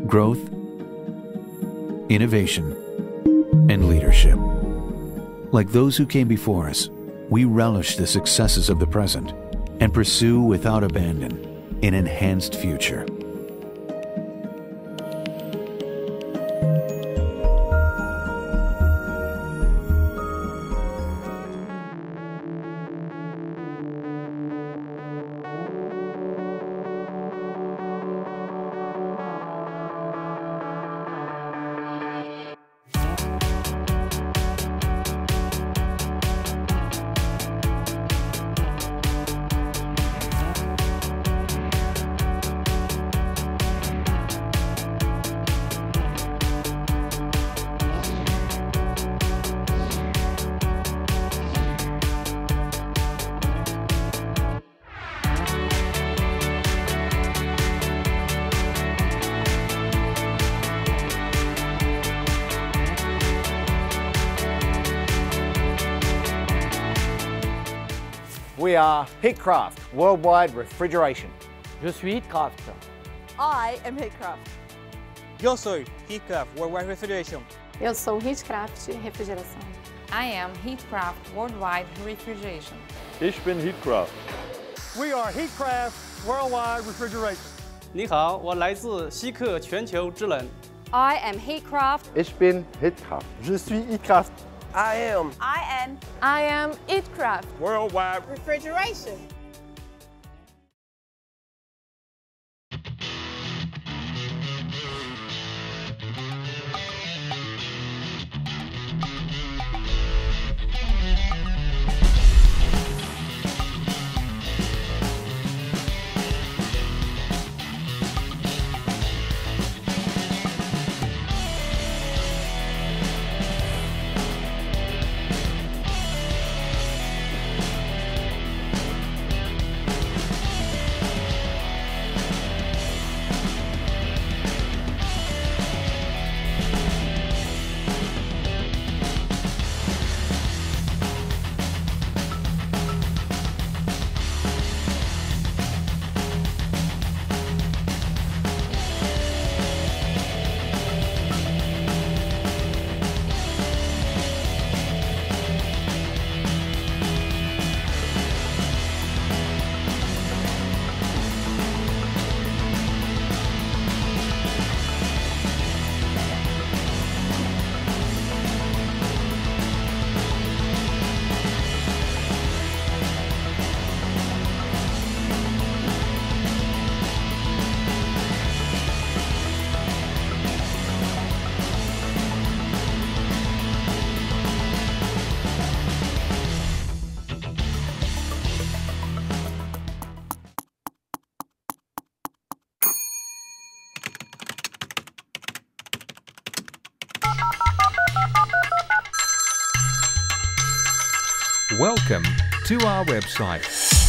growth, innovation, and leadership. Like those who came before us, we relish the successes of the present and pursue without abandon an enhanced future. We are Heatcraft Worldwide Refrigeration. Je suis Heatcraft. I am Heatcraft. Eu sou Heatcraft Worldwide Refrigeration. Eu sou Heatcraft Refrigeração. I am Heatcraft Worldwide Refrigeration. Ich bin Heatcraft. We are Heatcraft Worldwide Refrigeration. 你好，我来自希克全球制冷。 I am Heatcraft. Ich bin Heatcraft. Je suis Heatcraft. I am Heatcraft Worldwide Refrigeration. Welcome to our website.